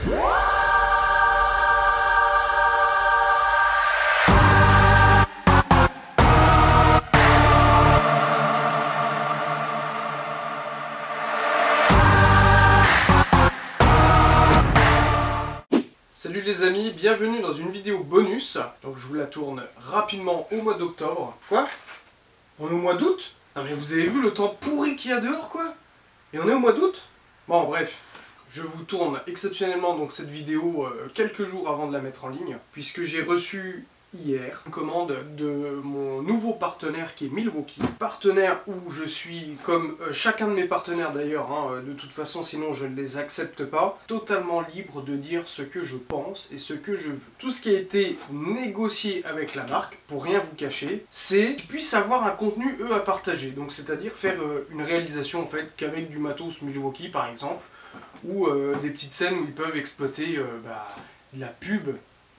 Salut les amis, bienvenue dans une vidéo bonus. Donc je vous la tourne rapidement au mois d'octobre. Quoi? On est au mois d'août? Non mais vous avez vu le temps pourri qu'il y a dehors quoi? Et on est au mois d'août? Bon bref, je vous tourne exceptionnellement donc cette vidéo quelques jours avant de la mettre en ligne, puisque j'ai reçu hier une commande de mon nouveau partenaire qui est Milwaukee. Partenaire où je suis, comme chacun de mes partenaires d'ailleurs, de toute façon sinon je ne les accepte pas, totalement libre de dire ce que je pense et ce que je veux. Tout ce qui a été négocié avec la marque, pour rien vous cacher, c'est qu'ils puissent avoir un contenu eux à partager. Donc c'est-à-dire faire une réalisation en fait qu'avec du matos Milwaukee par exemple, ou des petites scènes où ils peuvent exploiter de la pub.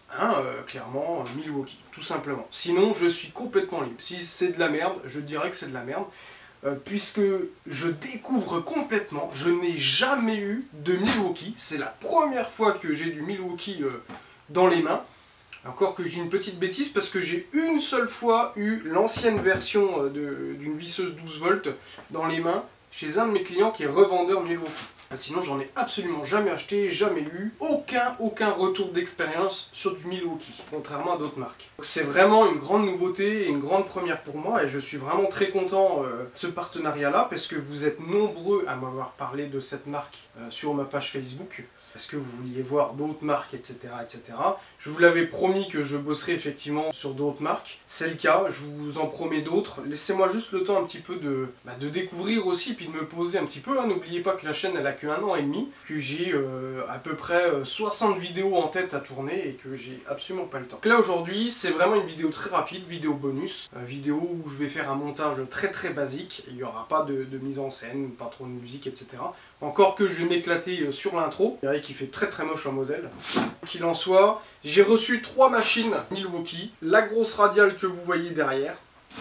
Clairement, Milwaukee, tout simplement. Sinon, je suis complètement libre. Si c'est de la merde, je dirais que c'est de la merde. Puisque je découvre complètement, je n'ai jamais eu de Milwaukee. C'est la première fois que j'ai du Milwaukee dans les mains. Encore que j'ai une petite bêtise, parce que j'ai une seule fois eu l'ancienne version d'une visseuse 12 volts dans les mains, chez un de mes clients qui est revendeur Milwaukee. Sinon, j'en ai absolument jamais acheté, jamais eu, aucun retour d'expérience sur du Milwaukee, contrairement à d'autres marques. C'est vraiment une grande nouveauté et une grande première pour moi, et je suis vraiment très content de ce partenariat-là, parce que vous êtes nombreux à m'avoir parlé de cette marque sur ma page Facebook, parce que vous vouliez voir d'autres marques, etc., etc. Je vous l'avais promis que je bosserai effectivement sur d'autres marques. C'est le cas, je vous en promets d'autres. Laissez-moi juste le temps un petit peu de découvrir aussi, puis de me poser un petit peu. N'oubliez pas que la chaîne, elle a que 1 an et demi, que j'ai à peu près 60 vidéos en tête à tourner et que j'ai absolument pas le temps. Donc là aujourd'hui, c'est vraiment une vidéo très rapide, vidéo bonus, vidéo où je vais faire un montage très basique. Il n'y aura pas de mise en scène, pas trop de musique, etc. Encore que je vais m'éclater sur l'intro. Vous verrez qu'il fait très moche en Moselle. Qu'il en soit, j'ai reçu 3 machines Milwaukee. La grosse radiale que vous voyez derrière.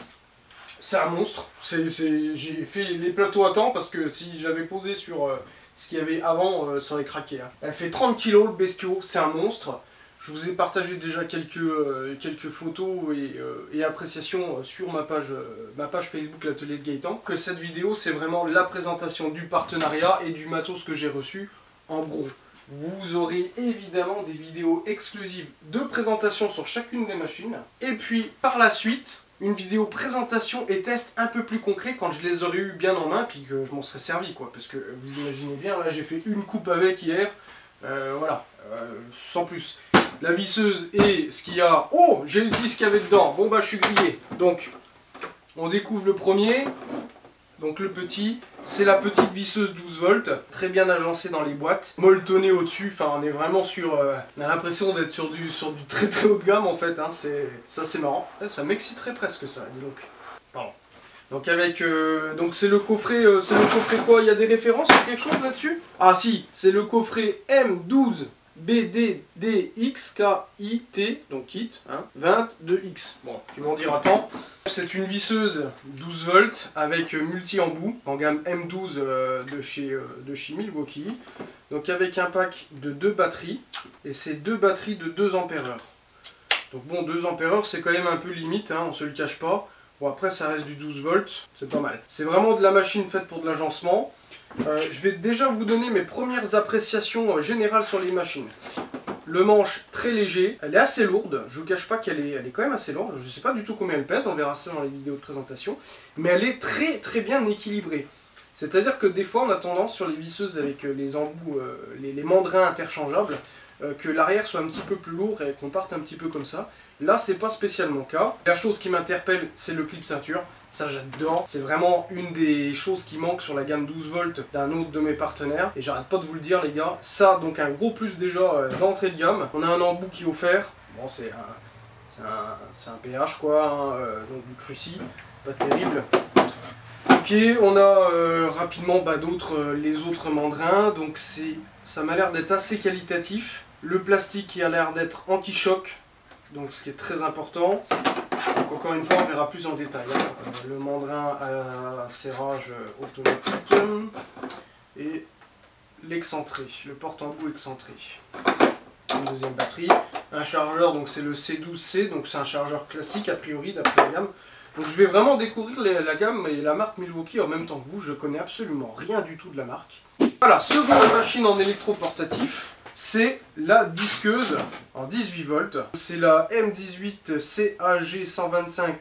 C'est un monstre. J'ai fait les plateaux à temps parce que si j'avais posé sur ce qu'il y avait avant, ça aurait craqué. Elle fait 30 kg le bestiau, c'est un monstre. Je vous ai partagé déjà quelques photos et appréciations sur ma page Facebook, l'atelier de Gaëtan. Que cette vidéo, c'est vraiment la présentation du partenariat et du matos que j'ai reçu. En gros, vous aurez évidemment des vidéos exclusives de présentation sur chacune des machines. Et puis, par la suite, une vidéo présentation et test un peu plus concret quand je les aurais eu bien en main, puis que je m'en serais servi, quoi. Parce que vous imaginez bien, là j'ai fait une coupe avec hier, voilà, sans plus. La visseuse et ce qu'il y a... Oh, j'ai dit ce qu'il y avait dedans. Bon bah je suis grillé. Donc, on découvre le premier. Donc le petit, c'est la petite visseuse 12 volts. Très bien agencée dans les boîtes. Molletonnée au-dessus. Enfin, on est vraiment sur... on a l'impression d'être sur du très haut de gamme en fait. Ça c'est marrant. Ça m'exciterait presque ça, dis donc. Pardon. Donc avec... donc c'est le coffret quoi? Il y a des références ou quelque chose là-dessus? Ah si, c'est le coffret M12 BDDXKIT, donc kit, 22X. Bon, tu m'en diras tant. C'est une visseuse 12 volts avec multi-embout en gamme M12 de chez Milwaukee. Donc avec un pack de 2 batteries, et c'est 2 batteries de 2 ampères-heure. Donc bon, 2 ampères-heure c'est quand même un peu limite, on se le cache pas. Bon après ça reste du 12 volts, c'est pas mal. C'est vraiment de la machine faite pour de l'agencement. Je vais déjà vous donner mes premières appréciations générales sur les machines. Le manche très léger, elle est assez lourde, je vous cache pas qu'elle est quand même assez lourde, je sais pas du tout combien elle pèse, on verra ça dans les vidéos de présentation, mais elle est très bien équilibrée. C'est-à-dire que des fois on a tendance sur les visseuses avec les embouts, les mandrins interchangeables, que l'arrière soit un petit peu plus lourd et qu'on parte un petit peu comme ça. Là c'est pas spécialement le cas. La chose qui m'interpelle c'est le clip ceinture. Ça j'adore, c'est vraiment une des choses qui manque sur la gamme 12 volts d'un autre de mes partenaires. Et j'arrête pas de vous le dire les gars, ça donc un gros plus déjà d'entrée de gamme. On a un embout qui est offert, bon c'est un PH quoi, donc du Cruci, pas terrible. Ok, on a rapidement les autres mandrins, donc ça m'a l'air d'être assez qualitatif. Le plastique qui a l'air d'être anti-choc, donc ce qui est très important. Donc encore une fois on verra plus en détail. Le mandrin à serrage automatique et l'excentré, le porte-embout excentré. Une deuxième batterie, un chargeur, donc c'est le C12C, donc c'est un chargeur classique a priori d'après la gamme. Donc je vais vraiment découvrir la gamme et la marque Milwaukee en même temps que vous, je connais absolument rien du tout de la marque. Voilà, seconde machine en électroportatif, c'est la disqueuse en 18 volts. C'est la M18 CAG 125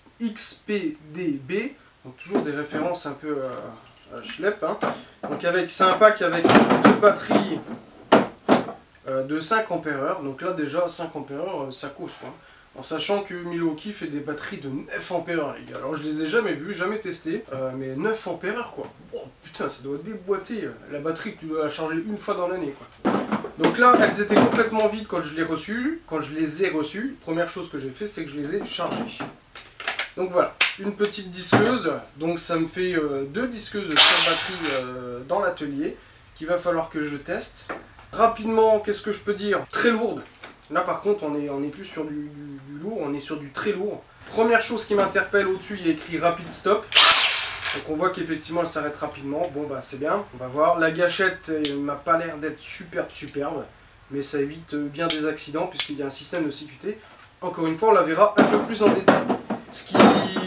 XPDB, donc toujours des références un peu schlepp. Hein. Donc c'est un pack avec deux batteries de 5 ampères, donc là déjà 5 ampères ça cause quoi. En sachant que Milwaukee fait des batteries de 9 ampères les gars. Alors je les ai jamais vues, jamais testées, mais 9 ampères quoi. Oh putain, ça doit déboîter. La batterie tu dois la charger une fois dans l'année quoi. Donc là elles étaient complètement vides quand je les ai reçues. Première chose que j'ai fait c'est que je les ai chargées. Donc voilà, une petite disqueuse, donc ça me fait deux disqueuses sur batterie dans l'atelier qu'il va falloir que je teste. Rapidement, qu'est-ce que je peux dire? Très lourde. Là par contre on est plus sur du lourd, on est sur du très lourd. Première chose qui m'interpelle au-dessus, il y a écrit rapid stop. Donc on voit qu'effectivement elle s'arrête rapidement. Bon bah c'est bien, on va voir. La gâchette m'a pas l'air d'être superbe, mais ça évite bien des accidents puisqu'il y a un système de sécurité. Encore une fois on la verra un peu plus en détail. Ce qui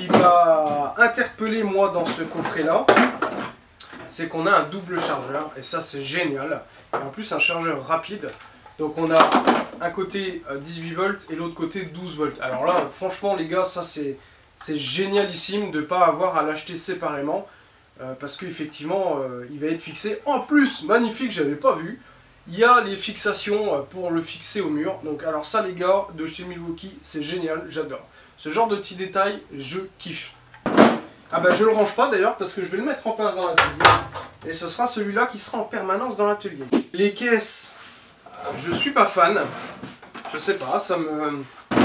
m'a interpellé moi dans ce coffret là, c'est qu'on a un double chargeur et ça c'est génial. Et en plus un chargeur rapide. Donc on a un côté 18 volts et l'autre côté 12 volts. Alors là franchement les gars ça c'est génialissime de ne pas avoir à l'acheter séparément. Parce qu'effectivement il va être fixé. En plus magnifique, j'avais pas vu. Il y a les fixations pour le fixer au mur. Donc alors ça les gars de chez Milwaukee c'est génial, j'adore. Ce genre de petits détails je kiffe. Ah bah je le range pas d'ailleurs parce que je vais le mettre en place dans l'atelier. Et ce sera celui-là qui sera en permanence dans l'atelier. Les caisses, je suis pas fan. Je sais pas, ça me...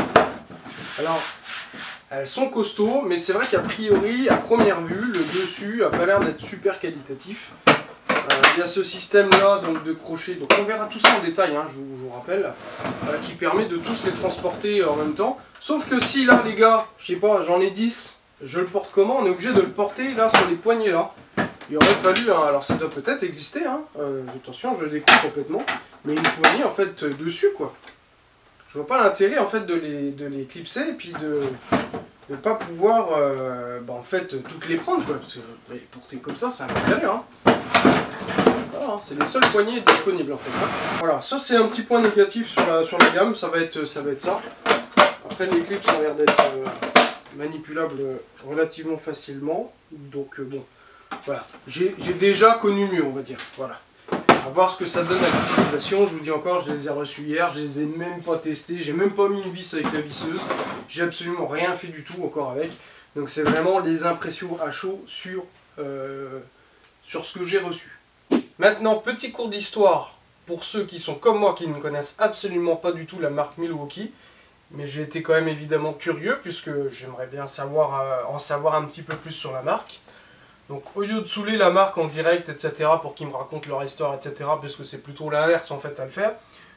Alors, elles sont costauds, mais c'est vrai qu'a priori, à première vue, le dessus a pas l'air d'être super qualitatif. Il y a ce système-là donc de crochet, donc on verra tout ça en détail, hein, je vous rappelle, qui permet de tous les transporter en même temps. Sauf que si là, les gars, je sais pas, j'en ai 10, je le porte comment? On est obligé de le porter là sur les poignées là. Il aurait fallu, hein, alors ça doit peut-être exister, hein, attention je découpe complètement, mais une poignée en fait dessus quoi. Je vois pas l'intérêt en fait de les clipser et puis de ne pas pouvoir en fait toutes les prendre quoi, parce que les porter comme ça c'est un peu galère. Hein. Voilà, c'est les seules poignées disponibles en fait. Hein. Voilà, ça c'est un petit point négatif sur la gamme, ça va être ça. Après les clips ont l'air d'être manipulables relativement facilement, donc bon. Voilà, j'ai déjà connu mieux, on va dire. Voilà. On va voir ce que ça donne à l'utilisation. Je vous dis encore, je les ai reçus hier, je les ai même pas testés, j'ai même pas mis une vis avec la visseuse. J'ai absolument rien fait du tout encore avec. Donc c'est vraiment les impressions à chaud sur ce que j'ai reçu. Maintenant, petit cours d'histoire pour ceux qui sont comme moi, qui ne connaissent absolument pas du tout la marque Milwaukee. Mais j'ai été quand même évidemment curieux, puisque j'aimerais bien en savoir un petit peu plus sur la marque. Donc au lieu de saouler la marque en direct, etc., pour qu'ils me racontent leur histoire, etc., parce que c'est plutôt l'inverse en fait à le faire,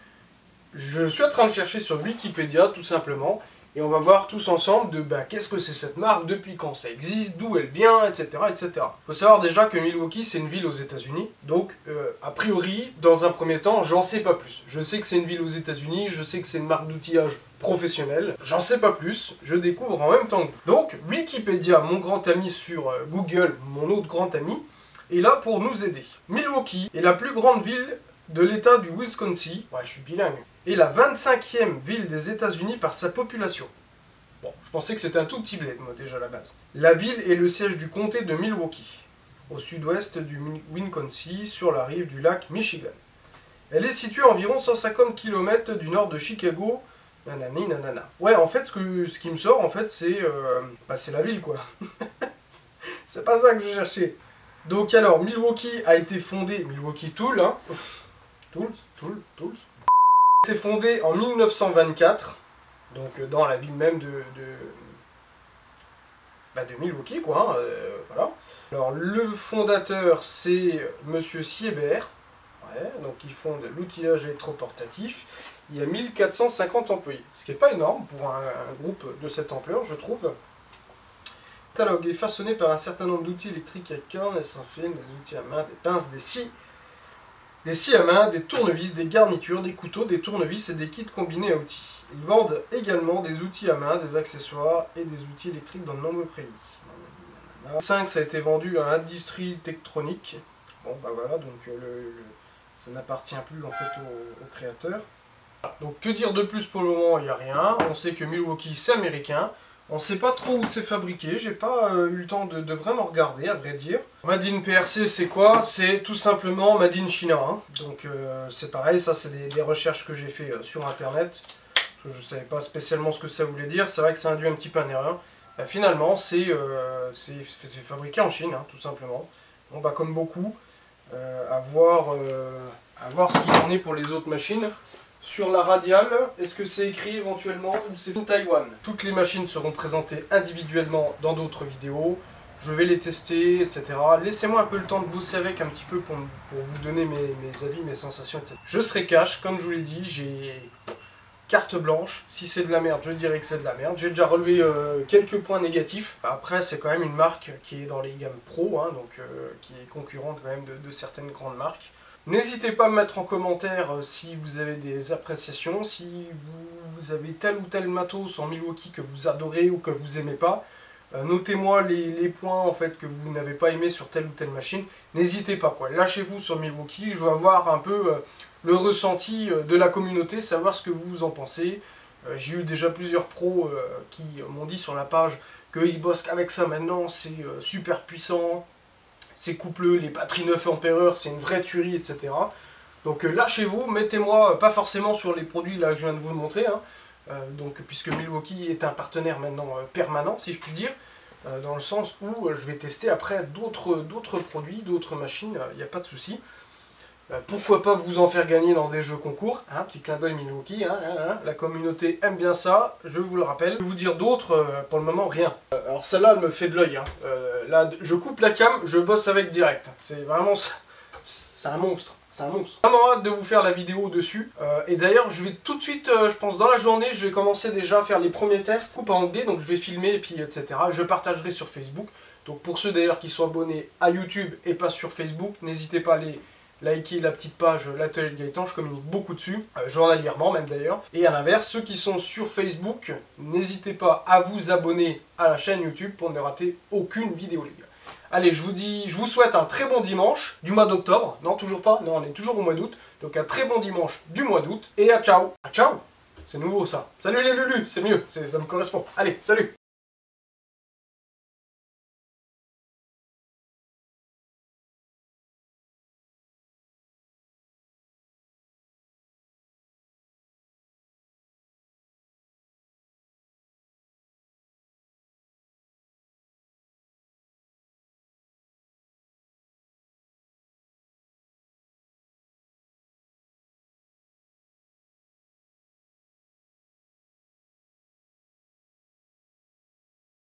je suis en train de chercher sur Wikipédia tout simplement, et on va voir tous ensemble de qu'est-ce que c'est cette marque, depuis quand ça existe, d'où elle vient, etc., etc. Il faut savoir déjà que Milwaukee c'est une ville aux États-Unis, donc a priori, dans un premier temps, j'en sais pas plus. Je sais que c'est une ville aux États-Unis, je sais que c'est une marque d'outillage professionnel, j'en sais pas plus, je découvre en même temps que vous. Donc Wikipédia, mon grand ami sur Google, mon autre grand ami, est là pour nous aider. Milwaukee est la plus grande ville de l'état du Wisconsin, ouais je suis bilingue, et la 25e ville des États-Unis par sa population. Bon, je pensais que c'était un tout petit bled, moi déjà à la base. La ville est le siège du comté de Milwaukee, au sud-ouest du Wisconsin, sur la rive du lac Michigan. Elle est située à environ 150 km du nord de Chicago. Nanani, nanana. Ouais, en fait, ce qui me sort, en fait, c'est la ville, quoi. C'est pas ça que je cherchais. Donc, alors, Milwaukee a été fondée... Milwaukee Tool, hein. Tools. A été fondée en 1924. Donc, dans la ville même de Milwaukee, quoi. Hein, voilà. Alors, le fondateur, c'est Monsieur Siebert. Ouais, donc, il fonde l'outillage électroportatif. Il y a 1450 employés, ce qui n'est pas énorme pour un groupe de cette ampleur, je trouve. Le catalogue est façonné par un certain nombre d'outils électriques à cornes, des sans fil, des outils à main, des pinces, des scies, des scies à main, des tournevis, des garnitures, des couteaux, des tournevis et des kits combinés à outils. Ils vendent également des outils à main, des accessoires et des outils électriques dans de nombreux prix. 5, ça a été vendu à Industrie Techtronique. Bon bah voilà, donc ça n'appartient plus en fait au créateur. Donc que dire de plus pour le moment, il n'y a rien. On sait que Milwaukee c'est américain. On ne sait pas trop où c'est fabriqué, j'ai pas eu le temps de vraiment regarder à vrai dire. Made in PRC c'est quoi? C'est tout simplement Made in China. Hein. Donc c'est pareil, ça c'est des recherches que j'ai fait sur internet. Parce que je ne savais pas spécialement ce que ça voulait dire, c'est vrai que ça induit un petit peu en erreur. Finalement c'est fabriqué en Chine, hein, tout simplement. Bon bah comme beaucoup, à voir ce qu'il en est pour les autres machines. Sur la radiale, est-ce que c'est écrit éventuellement ou c'est Taïwan? Toutes les machines seront présentées individuellement dans d'autres vidéos. Je vais les tester, etc. Laissez-moi un peu le temps de bosser avec un petit peu pour vous donner mes avis, mes sensations, etc. Je serai cash, comme je vous l'ai dit, j'ai carte blanche. Si c'est de la merde, je dirais que c'est de la merde. J'ai déjà relevé quelques points négatifs. Après, c'est quand même une marque qui est dans les gammes pro, hein, donc qui est concurrente quand même de certaines grandes marques. N'hésitez pas à me mettre en commentaire si vous avez des appréciations, si vous avez tel ou tel matos en Milwaukee que vous adorez ou que vous aimez pas. Notez-moi les points en fait que vous n'avez pas aimé sur telle ou telle machine. N'hésitez pas quoi, lâchez-vous sur Milwaukee, je veux avoir un peu le ressenti de la communauté, savoir ce que vous en pensez. J'ai eu déjà plusieurs pros qui m'ont dit sur la page qu'ils bossent qu'avec ça maintenant, c'est super puissant. C'est coupleux, les batteries 9 Ah, c'est une vraie tuerie, etc. Donc lâchez-vous, mettez-moi, pas forcément sur les produits là que je viens de vous montrer, hein, puisque Milwaukee est un partenaire maintenant permanent, si je puis dire, dans le sens où je vais tester après d'autres produits, d'autres machines, il n'y a pas de souci. Pourquoi pas vous en faire gagner dans des jeux concours, hein, petit clin d'œil Milwaukee, la communauté aime bien ça, je vous le rappelle. Je vais vous dire d'autres, pour le moment rien. Alors celle-là elle me fait de l'œil, hein. Là je coupe la cam, je bosse avec direct. C'est vraiment, c'est un monstre, c'est un monstre. J'ai vraiment hâte de vous faire la vidéo dessus. Et d'ailleurs je vais tout de suite, je pense dans la journée, je vais commencer déjà à faire les premiers tests. Coupe en D, donc je vais filmer et puis etc. Je partagerai sur Facebook. Donc pour ceux d'ailleurs qui sont abonnés à YouTube et pas sur Facebook, n'hésitez pas à les liker la petite page l'atelier de Gaëtan, je communique beaucoup dessus, journalièrement même d'ailleurs. Et à l'inverse, ceux qui sont sur Facebook, n'hésitez pas à vous abonner à la chaîne YouTube pour ne rater aucune vidéo les gars. Allez, je vous souhaite un très bon dimanche du mois d'octobre. Non, toujours pas, non, on est toujours au mois d'août. Donc un très bon dimanche du mois d'août. Et à ciao. À ciao. C'est nouveau ça. Salut les Lulus, c'est mieux, ça me correspond. Allez, salut.